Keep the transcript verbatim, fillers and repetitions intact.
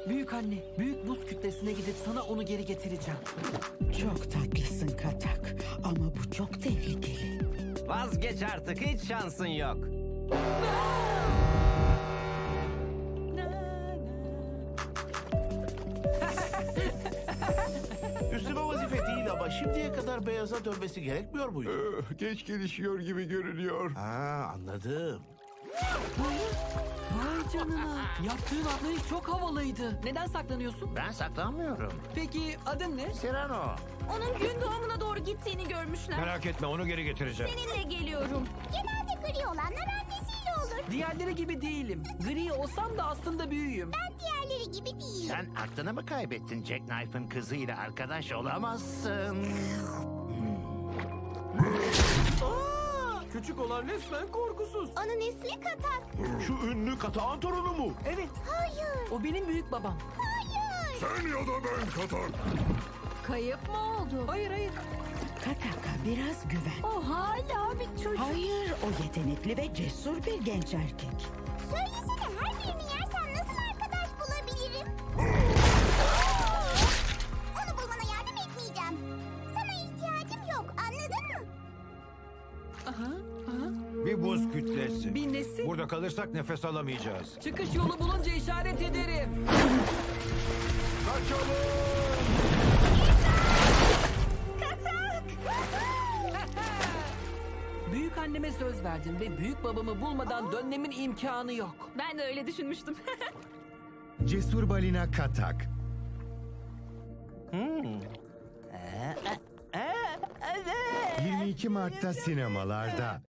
Büyük anne, büyük buz kütlesine gidip sana onu geri getireceğim. Çok tatlısın Katak ama bu çok tehlikeli. Vazgeç artık, hiç şansın yok. Üstüme vazife değil ama şimdiye kadar beyaza dönmesi gerekmiyor muydu? Öh, Geç gelişiyor gibi görünüyor. Ha, anladım. Vay canına. Yaptığın atlayış çok havalıydı. Neden saklanıyorsun? Ben saklanmıyorum. Peki adın ne? Serrano. Onun gün doğumuna doğru gittiğini görmüşler. Merak etme, onu geri getireceğim. Seninle geliyorum. Genelde gri olanlar annesiyle olur. Diğerleri gibi değilim. Gri olsam da aslında büyüğüm. Ben diğerleri gibi değilim. Sen aklını mı kaybettin? Jackknife'ın kızıyla arkadaş olamazsın. Küçük olan resmen korkusuz. Onun ismi Katak. Şu ünlü katağın torunu mu? Evet, Hayır. o benim büyük babam. Hayır. Sen ya da ben katak. Kayıp mı oldu? Hayır hayır. Katak'a biraz güven. O hala bir çocuk. Hayır, o yetenekli ve cesur bir genç erkek. Söylesene, her birini yersem nasıl arkadaş bulabilirim? Onu bulmana yardım etmeyeceğim. Sana ihtiyacım yok, anladın mı? Aha, aha. Bir buz kütlesi. Bir nesi? Burada kalırsak nefes alamayacağız. Çıkış yolu bulunca işaret ederim. Kaçalım! Büyük anneme söz verdim ve büyük babamı bulmadan dönmemin imkanı yok. Ben de öyle düşünmüştüm. Cesur balina Katak. yirmi iki Mart'ta sinemalarda.